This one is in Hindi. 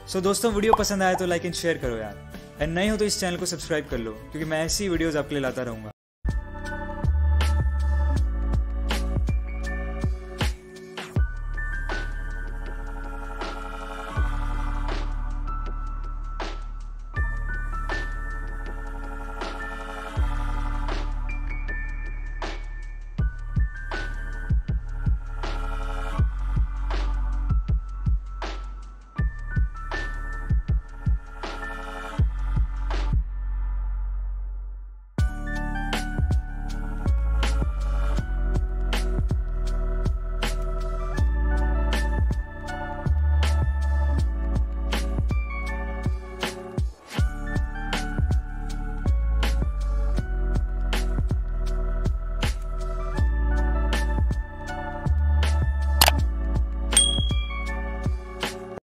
सो दोस्तों वीडियो पसंद आया तो लाइक एंड शेयर करो यार, एंड नए हो तो इस चैनल को सब्सक्राइब कर लो क्योंकि मैं ऐसी वीडियोस आपके लिए लाता रहूँगा।